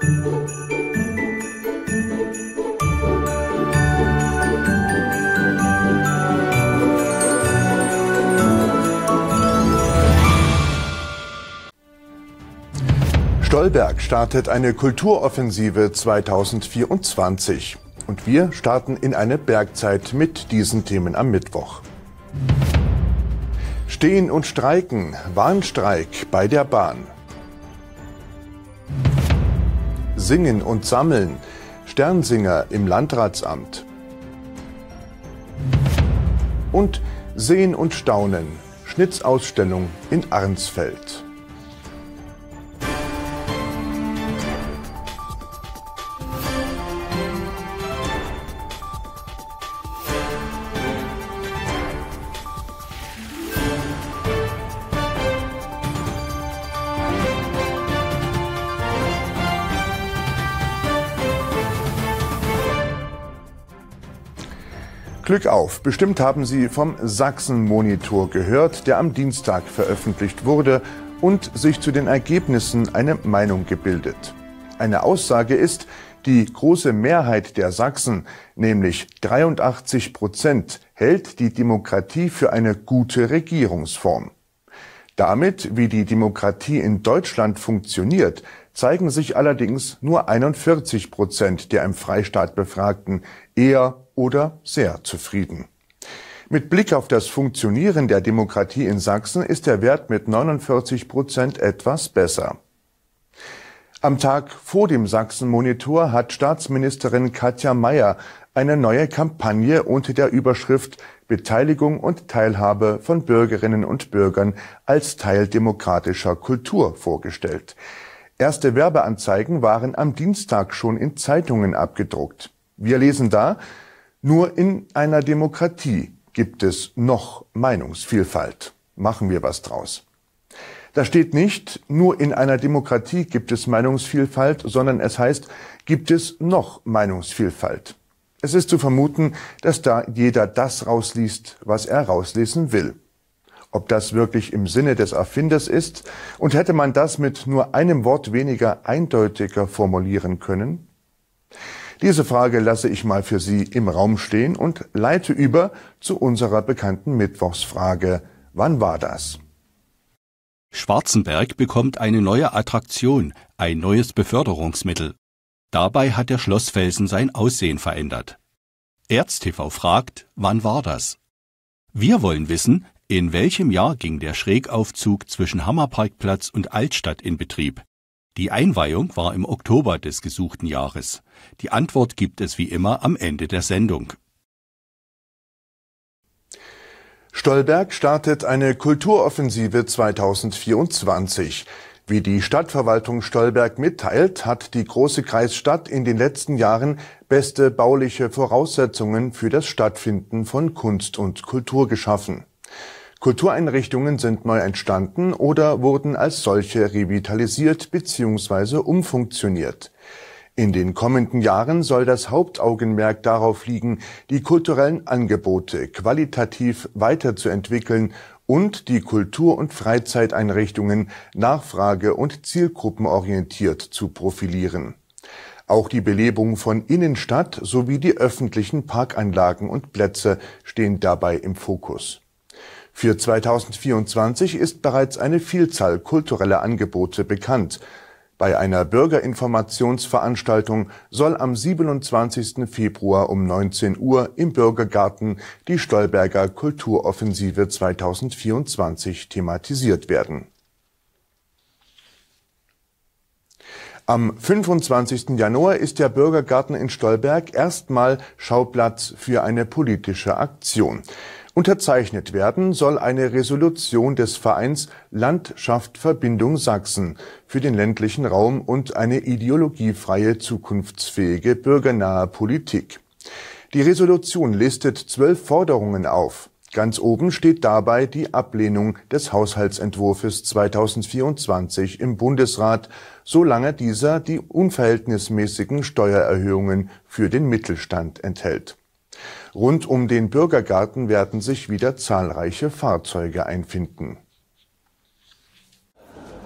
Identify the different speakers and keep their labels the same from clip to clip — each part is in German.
Speaker 1: Stolberg startet eine Kulturoffensive 2024 und wir starten in eine Bergzeit mit diesen Themen am Mittwoch. Stehen und streiken, Warnstreik bei der Bahn. Singen und sammeln, Sternsinger im Landratsamt. Und sehen und staunen, Schnitzausstellung in Arnsfeld. Glück auf, bestimmt haben Sie vom Sachsen-Monitor gehört, der am Dienstag veröffentlicht wurde und sich zu den Ergebnissen eine Meinung gebildet. Eine Aussage ist, die große Mehrheit der Sachsen, nämlich 83%, hält die Demokratie für eine gute Regierungsform. Damit, wie die Demokratie in Deutschland funktioniert, zeigen sich allerdings nur 41% der im Freistaat Befragten eher oder sehr zufrieden. Mit Blick auf das Funktionieren der Demokratie in Sachsen ist der Wert mit 49% etwas besser. Am Tag vor dem Sachsen-Monitor hat Staatsministerin Katja Mayer eine neue Kampagne unter der Überschrift Beteiligung und Teilhabe von Bürgerinnen und Bürgern als Teil demokratischer Kultur vorgestellt. Erste Werbeanzeigen waren am Dienstag schon in Zeitungen abgedruckt. Wir lesen da: Nur in einer Demokratie gibt es noch Meinungsvielfalt. Machen wir was draus. Da steht nicht, nur in einer Demokratie gibt es Meinungsvielfalt, sondern es heißt, gibt es noch Meinungsvielfalt. Es ist zu vermuten, dass da jeder das rausliest, was er rauslesen will. Ob das wirklich im Sinne des Erfinders ist und hätte man das mit nur einem Wort weniger eindeutiger formulieren können? Diese Frage lasse ich mal für Sie im Raum stehen und leite über zu unserer bekannten Mittwochsfrage. Wann war das?
Speaker 2: Schwarzenberg bekommt eine neue Attraktion, ein neues Beförderungsmittel. Dabei hat der Schlossfelsen sein Aussehen verändert. ErzTV fragt, wann war das? Wir wollen wissen, in welchem Jahr ging der Schrägaufzug zwischen Hammerparkplatz und Altstadt in Betrieb? Die Einweihung war im Oktober des gesuchten Jahres. Die Antwort gibt es wie immer am Ende der Sendung.
Speaker 1: Stolberg startet eine Kulturoffensive 2024. Wie die Stadtverwaltung Stolberg mitteilt, hat die große Kreisstadt in den letzten Jahren beste bauliche Voraussetzungen für das Stattfinden von Kunst und Kultur geschaffen. Kultureinrichtungen sind neu entstanden oder wurden als solche revitalisiert bzw. umfunktioniert. In den kommenden Jahren soll das Hauptaugenmerk darauf liegen, die kulturellen Angebote qualitativ weiterzuentwickeln und die Kultur- und Freizeiteinrichtungen nachfrage- und zielgruppenorientiert zu profilieren. Auch die Belebung von Innenstadt sowie die öffentlichen Parkanlagen und Plätze stehen dabei im Fokus. Für 2024 ist bereits eine Vielzahl kultureller Angebote bekannt. Bei einer Bürgerinformationsveranstaltung soll am 27. Februar um 19 Uhr im Bürgergarten die Stolberger Kulturoffensive 2024 thematisiert werden. Am 25. Januar ist der Bürgergarten in Stolberg erstmal Schauplatz für eine politische Aktion. Unterzeichnet werden soll eine Resolution des Vereins Landschaft Verbindung Sachsen für den ländlichen Raum und eine ideologiefreie, zukunftsfähige, bürgernahe Politik. Die Resolution listet 12 Forderungen auf. Ganz oben steht dabei die Ablehnung des Haushaltsentwurfs 2024 im Bundesrat, solange dieser die unverhältnismäßigen Steuererhöhungen für den Mittelstand enthält. Rund um den Bürgergarten werden sich wieder zahlreiche Fahrzeuge einfinden.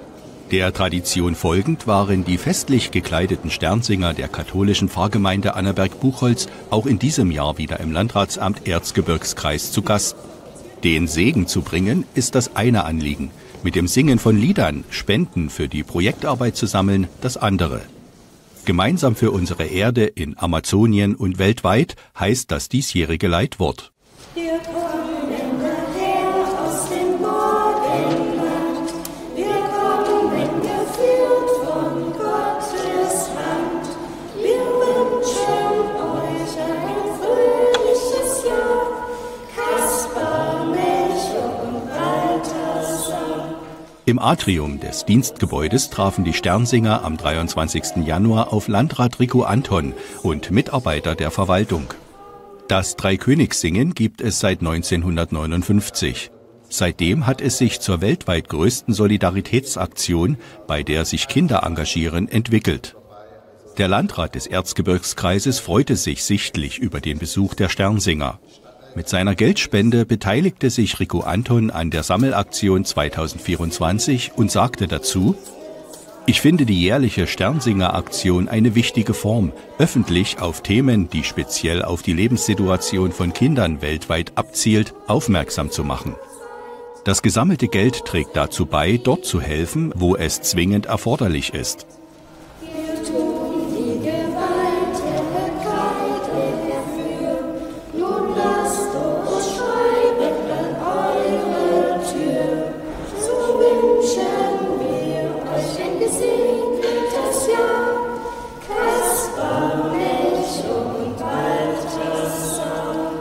Speaker 2: Der Tradition folgend waren die festlich gekleideten Sternsinger der katholischen Pfarrgemeinde Annaberg-Buchholz auch in diesem Jahr wieder im Landratsamt Erzgebirgskreis zu Gast. Den Segen zu bringen ist das eine Anliegen, mit dem Singen von Liedern Spenden für die Projektarbeit zu sammeln das andere. Gemeinsam für unsere Erde in Amazonien und weltweit heißt das diesjährige Leitwort.
Speaker 3: Wir kommen daher aus dem Morgenland, wir kommen geführt von Gottes Hand. Wir wünschen euch ein fröhliches Jahr, Kaspar, Melchior und Balthasar.
Speaker 2: Im Atrium des Dienstgebäudes trafen die Sternsinger am 23. Januar auf Landrat Rico Anton und Mitarbeiter der Verwaltung. Das Dreikönigssingen gibt es seit 1959. Seitdem hat es sich zur weltweit größten Solidaritätsaktion, bei der sich Kinder engagieren, entwickelt. Der Landrat des Erzgebirgskreises freute sich sichtlich über den Besuch der Sternsinger. Mit seiner Geldspende beteiligte sich Rico Anton an der Sammelaktion 2024 und sagte dazu: Ich finde die jährliche Sternsinger-Aktion eine wichtige Form, öffentlich auf Themen, die speziell auf die Lebenssituation von Kindern weltweit abzielt, aufmerksam zu machen. Das gesammelte Geld trägt dazu bei, dort zu helfen, wo es zwingend erforderlich ist.
Speaker 3: Wir tun die Gewalttätigkeit dafür, nun lasst uns schreiben an eure Tür. So wünschen wir euch ein gesegnetes Jahr, Kaspar, Melchior und Balthasar.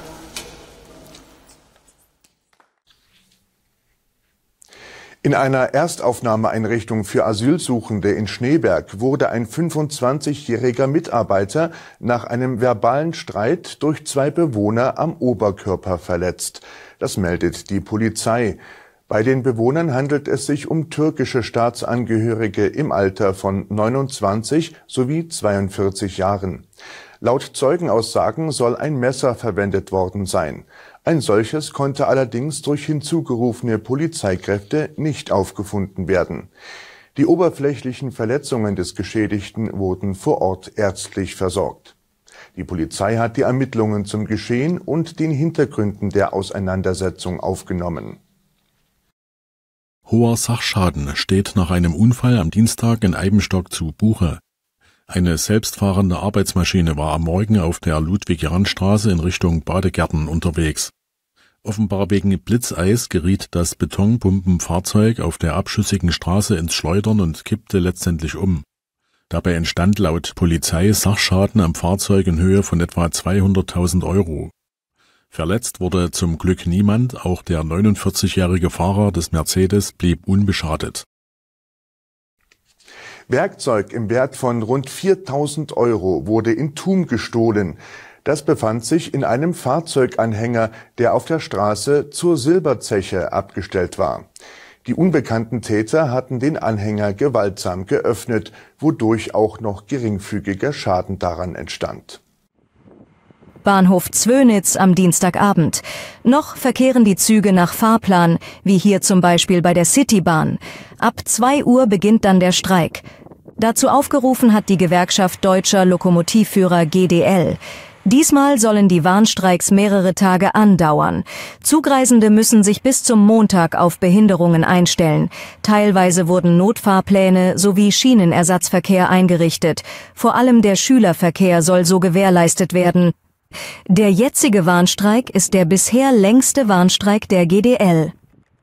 Speaker 1: In einer Erstaufnahmeeinrichtung für Asylsuchende in Schneeberg wurde ein 25-jähriger Mitarbeiter nach einem verbalen Streit durch 2 Bewohner am Oberkörper verletzt. Das meldet die Polizei. Bei den Bewohnern handelt es sich um türkische Staatsangehörige im Alter von 29 sowie 42 Jahren. Laut Zeugenaussagen soll ein Messer verwendet worden sein. Ein solches konnte allerdings durch hinzugerufene Polizeikräfte nicht aufgefunden werden. Die oberflächlichen Verletzungen des Geschädigten wurden vor Ort ärztlich versorgt. Die Polizei hat die Ermittlungen zum Geschehen und den Hintergründen der Auseinandersetzung aufgenommen.
Speaker 4: Hoher Sachschaden steht nach einem Unfall am Dienstag in Eibenstock zu Buche. Eine selbstfahrende Arbeitsmaschine war am Morgen auf der Ludwig-Jahn-Straße in Richtung Badegärten unterwegs. Offenbar wegen Blitzeis geriet das Betonpumpenfahrzeug auf der abschüssigen Straße ins Schleudern und kippte letztendlich um. Dabei entstand laut Polizei Sachschaden am Fahrzeug in Höhe von etwa 200.000 Euro. Verletzt wurde zum Glück niemand, auch der 49-jährige Fahrer des Mercedes blieb unbeschadet.
Speaker 1: Werkzeug im Wert von rund 4.000 Euro wurde in Thum gestohlen. Das befand sich in einem Fahrzeuganhänger, der auf der Straße zur Silberzeche abgestellt war. Die unbekannten Täter hatten den Anhänger gewaltsam geöffnet, wodurch auch noch geringfügiger Schaden daran entstand.
Speaker 5: Bahnhof Zwönitz am Dienstagabend. Noch verkehren die Züge nach Fahrplan, wie hier zum Beispiel bei der Citybahn. Ab 2 Uhr beginnt dann der Streik. Dazu aufgerufen hat die Gewerkschaft Deutscher Lokomotivführer GDL. Diesmal sollen die Warnstreiks mehrere Tage andauern. Zugreisende müssen sich bis zum Montag auf Behinderungen einstellen. Teilweise wurden Notfahrpläne sowie Schienenersatzverkehr eingerichtet. Vor allem der Schülerverkehr soll so gewährleistet werden. Der jetzige Warnstreik ist der bisher längste Warnstreik der GDL.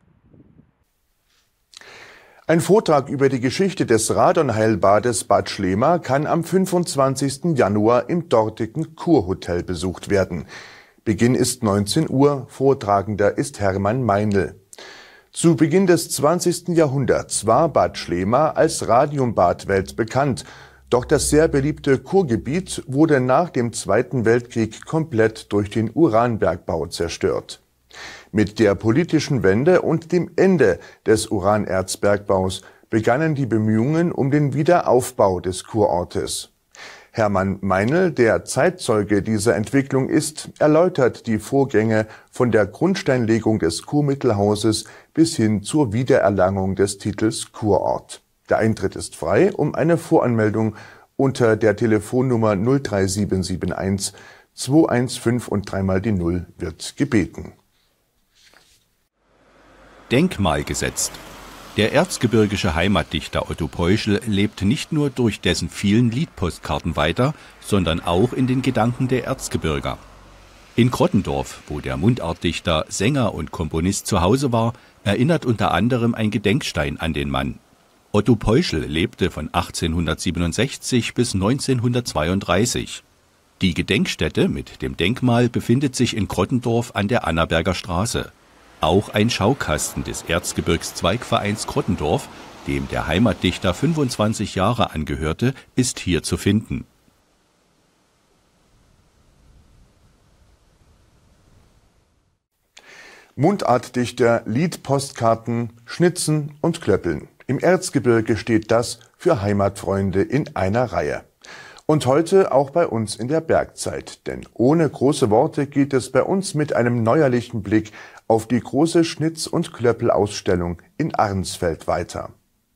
Speaker 1: Ein Vortrag über die Geschichte des Radonheilbades Bad Schlema kann am 25. Januar im dortigen Kurhotel besucht werden. Beginn ist 19 Uhr, Vortragender ist Hermann Meinl. Zu Beginn des 20. Jahrhunderts war Bad Schlema als Radiumbad weltbekannt. Doch das sehr beliebte Kurgebiet wurde nach dem Zweiten Weltkrieg komplett durch den Uranbergbau zerstört. Mit der politischen Wende und dem Ende des Uranerzbergbaus begannen die Bemühungen um den Wiederaufbau des Kurortes. Hermann Meinl, der Zeitzeuge dieser Entwicklung ist, erläutert die Vorgänge von der Grundsteinlegung des Kurmittelhauses bis hin zur Wiedererlangung des Titels Kurort. Der Eintritt ist frei. Um eine Voranmeldung unter der Telefonnummer 03771 215 und dreimal die 0 wird gebeten.
Speaker 2: Denkmal gesetzt. Der erzgebirgische Heimatdichter Otto Peuschel lebt nicht nur durch dessen vielen Liedpostkarten weiter, sondern auch in den Gedanken der Erzgebirger. In Krottendorf, wo der Mundartdichter, Sänger und Komponist zu Hause war, erinnert unter anderem ein Gedenkstein an den Mann. Otto Peuschel lebte von 1867 bis 1932. Die Gedenkstätte mit dem Denkmal befindet sich in Krottendorf an der Annaberger Straße. Auch ein Schaukasten des Erzgebirgszweigvereins Krottendorf, dem der Heimatdichter 25 Jahre angehörte, ist hier zu finden.
Speaker 1: Mundartdichter, Liedpostkarten, Schnitzen und Klöppeln. Im Erzgebirge steht das für Heimatfreunde in einer Reihe. Und heute auch bei uns in der Bergzeit, denn ohne große Worte geht es bei uns mit einem neuerlichen Blick auf die große Schnitz- und Klöppelausstellung in Arnsfeld weiter.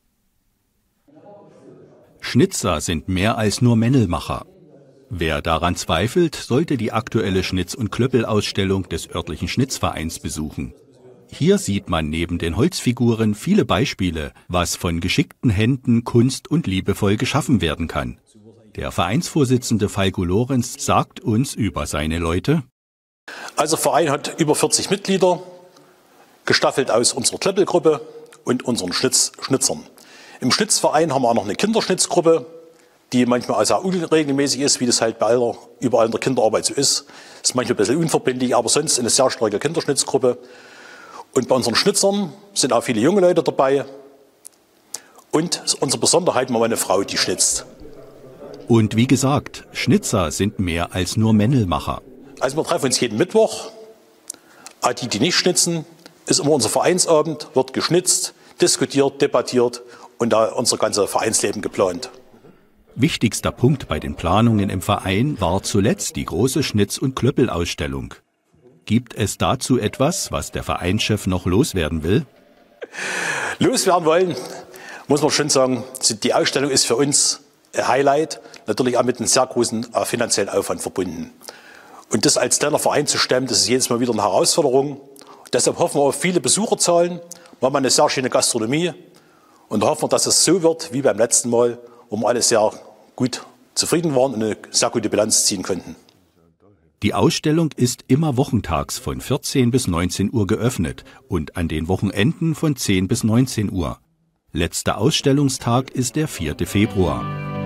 Speaker 2: Schnitzer sind mehr als nur Mändelmacher. Wer daran zweifelt, sollte die aktuelle Schnitz- und Klöppelausstellung des örtlichen Schnitzvereins besuchen. Hier sieht man neben den Holzfiguren viele Beispiele, was von geschickten Händen Kunst und liebevoll geschaffen werden kann. Der Vereinsvorsitzende Falco Lorenz sagt uns über seine Leute:
Speaker 6: Also der Verein hat über 40 Mitglieder, gestaffelt aus unserer Klöppelgruppe und unseren Schnitzern. Im Schnitzverein haben wir auch noch eine Kinderschnitzgruppe, die manchmal also auch unregelmäßig ist, wie das halt überall in der Kinderarbeit so ist. Das ist manchmal ein bisschen unverbindlich, aber sonst eine sehr starke Kinderschnitzgruppe. Und bei unseren Schnitzern sind auch viele junge Leute dabei. Und unsere Besonderheit, wir haben eine Frau, die schnitzt.
Speaker 2: Und wie gesagt, Schnitzer sind mehr als nur Mändelmacher.
Speaker 6: Also wir treffen uns jeden Mittwoch. Auch die nicht schnitzen, ist immer unser Vereinsabend, wird geschnitzt, diskutiert, debattiert und da unser ganzes Vereinsleben geplant.
Speaker 2: Wichtigster Punkt bei den Planungen im Verein war zuletzt die große Schnitz- und Klöppelausstellung. Gibt es dazu etwas, was der Vereinschef noch loswerden will?
Speaker 6: Loswerden wollen, muss man schon sagen, die Ausstellung ist für uns ein Highlight, natürlich auch mit einem sehr großen finanziellen Aufwand verbunden. Und das als kleiner Verein zu stemmen, das ist jedes Mal wieder eine Herausforderung. Deshalb hoffen wir auf viele Besucherzahlen, wir haben eine sehr schöne Gastronomie und hoffen wir, dass es so wird wie beim letzten Mal, wo wir alle sehr gut zufrieden waren und eine sehr gute Bilanz ziehen konnten.
Speaker 2: Die Ausstellung ist immer wochentags von 14 bis 19 Uhr geöffnet und an den Wochenenden von 10 bis 19 Uhr. Letzter Ausstellungstag ist der 4. Februar.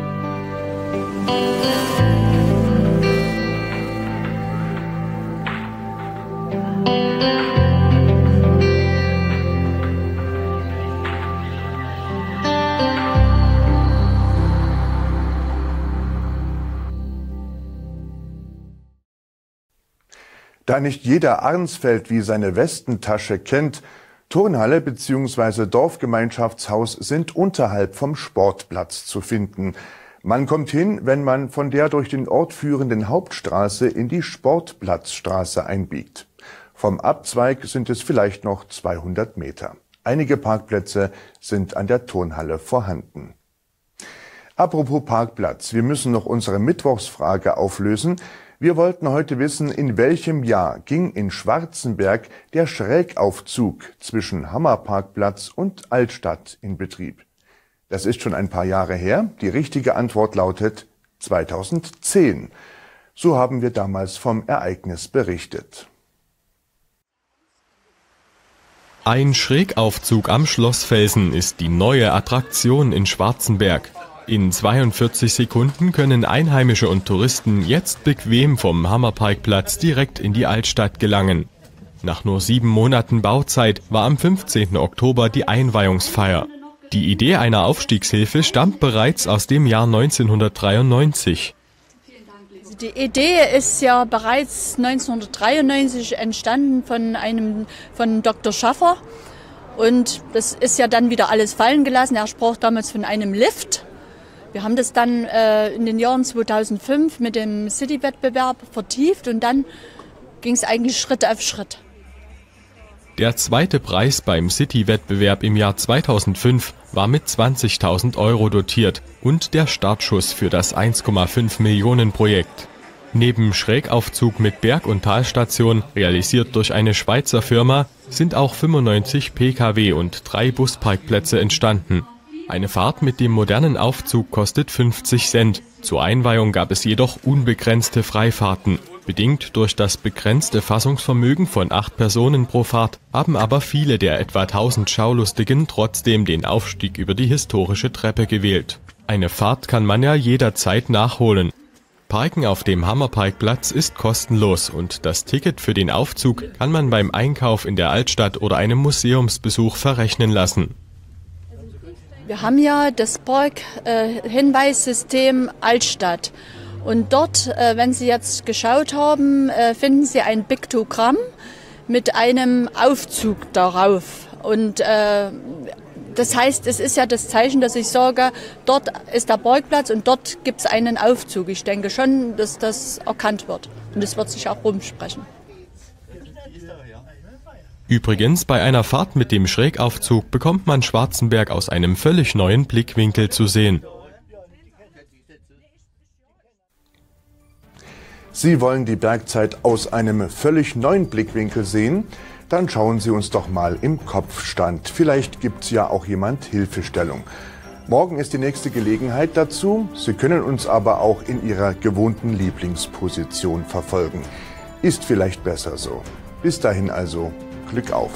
Speaker 1: Da nicht jeder Arnsfeld wie seine Westentasche kennt, Turnhalle bzw. Dorfgemeinschaftshaus sind unterhalb vom Sportplatz zu finden. Man kommt hin, wenn man von der durch den Ort führenden Hauptstraße in die Sportplatzstraße einbiegt. Vom Abzweig sind es vielleicht noch 200 Meter. Einige Parkplätze sind an der Turnhalle vorhanden. Apropos Parkplatz, wir müssen noch unsere Mittwochsfrage auflösen. Wir wollten heute wissen, in welchem Jahr ging in Schwarzenberg der Schrägaufzug zwischen Hammerparkplatz und Altstadt in Betrieb. Das ist schon ein paar Jahre her. Die richtige Antwort lautet 2010. So haben wir damals vom Ereignis berichtet.
Speaker 7: Ein Schrägaufzug am Schlossfelsen ist die neue Attraktion in Schwarzenberg. In 42 Sekunden können Einheimische und Touristen jetzt bequem vom Hammerparkplatz direkt in die Altstadt gelangen. Nach nur 7 Monaten Bauzeit war am 15. Oktober die Einweihungsfeier. Die Idee einer Aufstiegshilfe stammt bereits aus dem Jahr 1993.
Speaker 8: Die Idee ist ja bereits 1993 entstanden von Dr. Schaffer. Und das ist ja dann wieder alles fallen gelassen. Er sprach damals von einem Lift. Wir haben das dann in den Jahren 2005 mit dem City-Wettbewerb vertieft und dann ging es eigentlich Schritt auf Schritt.
Speaker 7: Der zweite Preis beim City-Wettbewerb im Jahr 2005 war mit 20.000 € dotiert und der Startschuss für das 1,5 Millionen Projekt. Neben Schrägaufzug mit Berg- und Talstation, realisiert durch eine Schweizer Firma, sind auch 95 Pkw und 3 Busparkplätze entstanden. Eine Fahrt mit dem modernen Aufzug kostet 50 Cent. Zur Einweihung gab es jedoch unbegrenzte Freifahrten. Bedingt durch das begrenzte Fassungsvermögen von 8 Personen pro Fahrt haben aber viele der etwa 1000 Schaulustigen trotzdem den Aufstieg über die historische Treppe gewählt. Eine Fahrt kann man ja jederzeit nachholen. Parken auf dem Hammerparkplatz ist kostenlos und das Ticket für den Aufzug kann man beim Einkauf in der Altstadt oder einem Museumsbesuch verrechnen lassen.
Speaker 8: Wir haben ja das Park-Hinweissystem Altstadt. Und dort, wenn Sie jetzt geschaut haben, finden Sie ein Piktogramm mit einem Aufzug darauf. Und das heißt, es ist ja das Zeichen, dass ich sage, dort ist der Parkplatz und dort gibt es einen Aufzug. Ich denke schon, dass das erkannt wird. Und es wird sich auch rumsprechen.
Speaker 7: Übrigens, bei einer Fahrt mit dem Schrägaufzug bekommt man Schwarzenberg aus einem völlig neuen Blickwinkel zu sehen.
Speaker 1: Sie wollen die Bergzeit aus einem völlig neuen Blickwinkel sehen? Dann schauen Sie uns doch mal im Kopfstand. Vielleicht gibt's ja auch jemand Hilfestellung. Morgen ist die nächste Gelegenheit dazu. Sie können uns aber auch in Ihrer gewohnten Lieblingsposition verfolgen. Ist vielleicht besser so. Bis dahin also, Glück auf!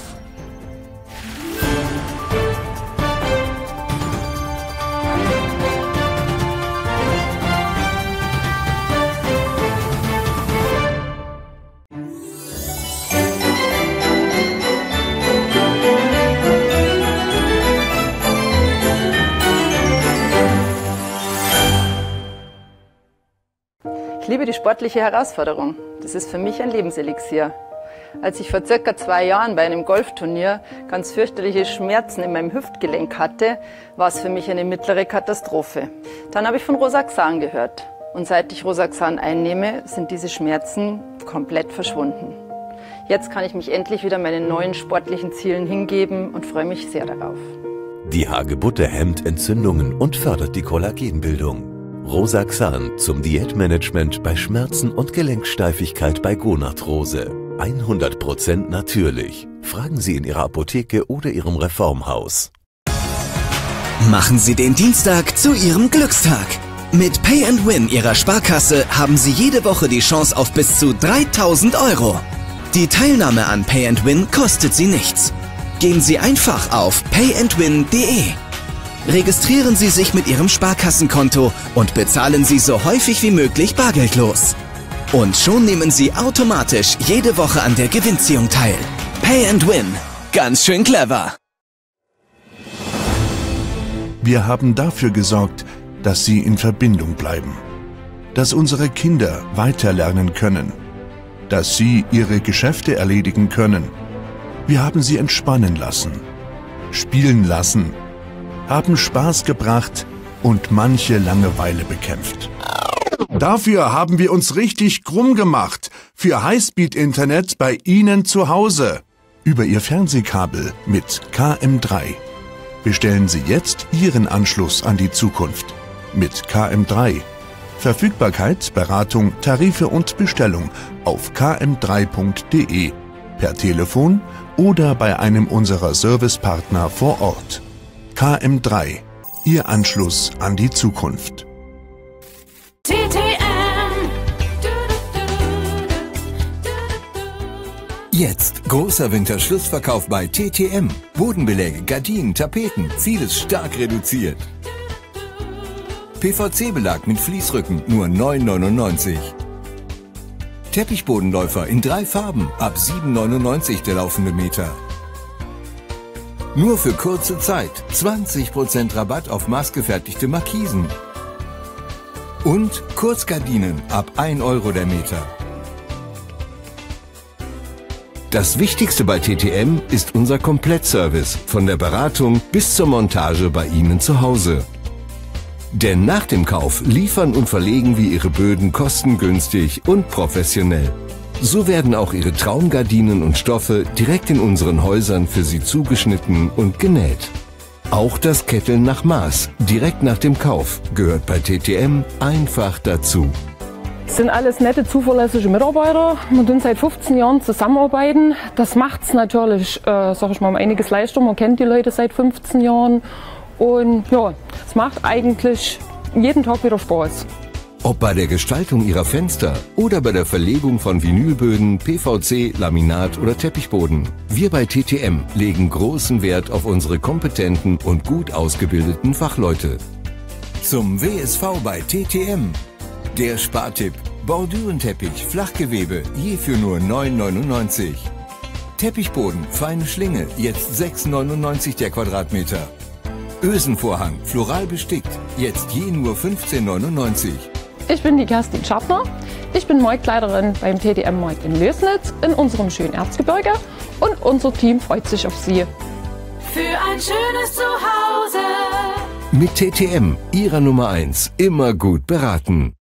Speaker 9: Ich liebe die sportliche Herausforderung. Das ist für mich ein Lebenselixier. Als ich vor circa 2 Jahren bei einem Golfturnier ganz fürchterliche Schmerzen in meinem Hüftgelenk hatte, war es für mich eine mittlere Katastrophe. Dann habe ich von Rosaxan gehört. Und seit ich Rosaxan einnehme, sind diese Schmerzen komplett verschwunden. Jetzt kann ich mich endlich wieder meinen neuen sportlichen Zielen hingeben und freue mich sehr darauf.
Speaker 10: Die Hagebutte hemmt Entzündungen und fördert die Kollagenbildung. Rosaxan zum Diätmanagement bei Schmerzen und Gelenksteifigkeit bei Gonarthrose. 100% natürlich. Fragen Sie in Ihrer Apotheke oder Ihrem Reformhaus.
Speaker 11: Machen Sie den Dienstag zu Ihrem Glückstag. Mit Pay & Win Ihrer Sparkasse haben Sie jede Woche die Chance auf bis zu 3.000 €. Die Teilnahme an Pay & Win kostet Sie nichts. Gehen Sie einfach auf payandwin.de. Registrieren Sie sich mit Ihrem Sparkassenkonto und bezahlen Sie so häufig wie möglich bargeldlos. Und schon nehmen Sie automatisch jede Woche an der Gewinnziehung teil. Pay & Win. Ganz schön clever.
Speaker 1: Wir haben dafür gesorgt, dass Sie in Verbindung bleiben. Dass unsere Kinder weiterlernen können. Dass Sie Ihre Geschäfte erledigen können. Wir haben Sie entspannen lassen. Spielen lassen. Haben Spaß gebracht und manche Langeweile bekämpft. Dafür haben wir uns richtig krumm gemacht für Highspeed-Internet bei Ihnen zu Hause. Über Ihr Fernsehkabel mit KM3. Bestellen Sie jetzt Ihren Anschluss an die Zukunft mit KM3. Verfügbarkeit, Beratung, Tarife und Bestellung auf km3.de, per Telefon oder bei einem unserer Servicepartner vor Ort. KM3, Ihr Anschluss an die Zukunft.
Speaker 12: Jetzt großer Winterschlussverkauf bei TTM. Bodenbeläge, Gardinen, Tapeten, vieles stark reduziert. PVC-Belag mit Fließrücken nur 9,99 €. Teppichbodenläufer in 3 Farben ab 7,99 € der laufende Meter. Nur für kurze Zeit 20% Rabatt auf maßgefertigte Markisen. Und Kurzgardinen ab 1 € der Meter. Das Wichtigste bei TTM ist unser Komplettservice, von der Beratung bis zur Montage bei Ihnen zu Hause. Denn nach dem Kauf liefern und verlegen wir Ihre Böden kostengünstig und professionell. So werden auch Ihre Traumgardinen und Stoffe direkt in unseren Häusern für Sie zugeschnitten und genäht. Auch das Ketteln nach Maß, direkt nach dem Kauf, gehört bei TTM einfach dazu.
Speaker 13: Es sind alles nette, zuverlässige Mitarbeiter. Wir tun seit 15 Jahren zusammenarbeiten. Das macht es natürlich, sag ich mal, um einiges leichter. Man kennt die Leute seit 15 Jahren. Und ja, es macht eigentlich jeden Tag wieder Spaß.
Speaker 12: Ob bei der Gestaltung Ihrer Fenster oder bei der Verlegung von Vinylböden, PVC, Laminat oder Teppichboden. Wir bei TTM legen großen Wert auf unsere kompetenten und gut ausgebildeten Fachleute. Zum WSV bei TTM. Der Spartipp. Bordürenteppich, Flachgewebe, je für nur 9,99 €. Teppichboden, feine Schlinge, jetzt 6,99 € der Quadratmeter. Ösenvorhang, floral bestickt, jetzt je nur 15,99 €.
Speaker 13: Ich bin die Kerstin Schaffner. Ich bin Marktleiterin beim TTM-Markt in Lößnitz in unserem schönen Erzgebirge und unser Team freut sich auf Sie.
Speaker 3: Für ein schönes Zuhause.
Speaker 12: Mit TTM, Ihrer Nummer 1, immer gut beraten.